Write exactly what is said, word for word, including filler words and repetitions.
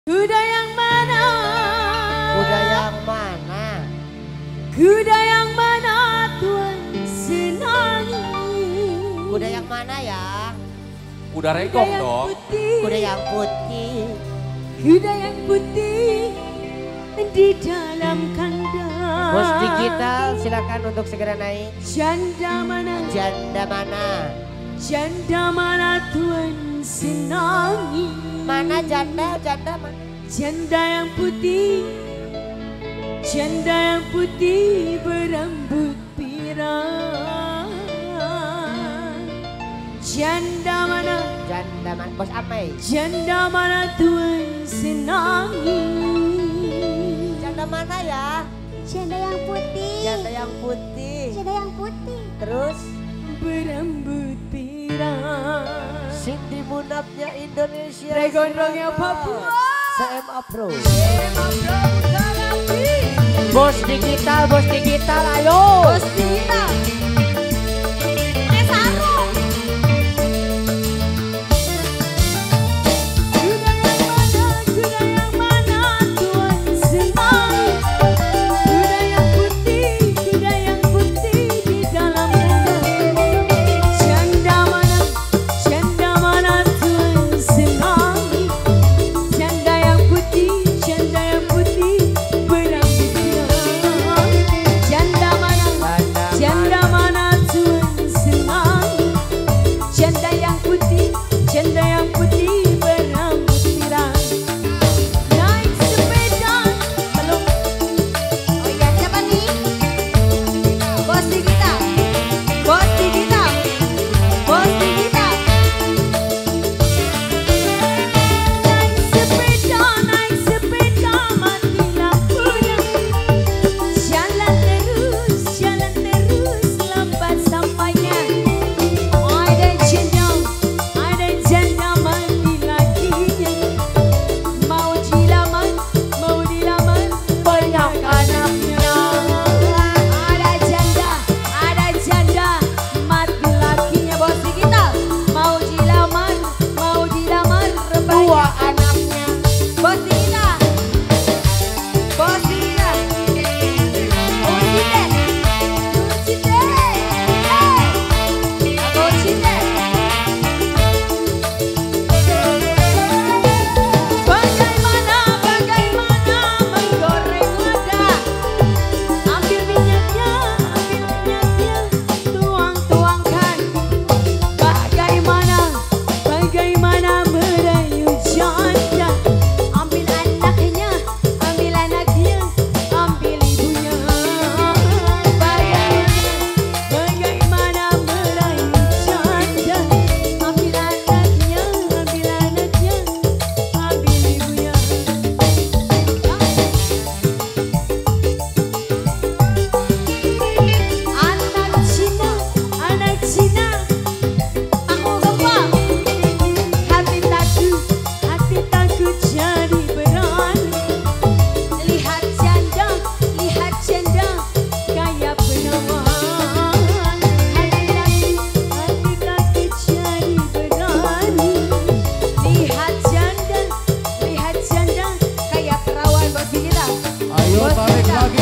Kuda yang mana? Kuda yang mana? Kuda yang mana Tuhan senangi? Kuda yang mana ya? Kuda regong yang dong. Putih. Kuda yang putih. Kuda yang putih di dalam kandang. Bos digital silakan untuk segera naik. Janda mana? Janda mana? Janda mana Tuhan senangi? Mana janda? Janda mana? Janda yang putih, janda yang putih berambut pirang. Janda mana? Janda mana? Bos Amai. Janda mana Tuhan senangi? Janda mana ya? Janda yang putih. Janda yang putih. Janda yang putih. Terus Berambut pirang. Cindy Munafnya Indonesia. Regondongnya Papua. C M A Pro. Bos digital, bos digital, ayo. Bos digital. Ayo tarik lagi.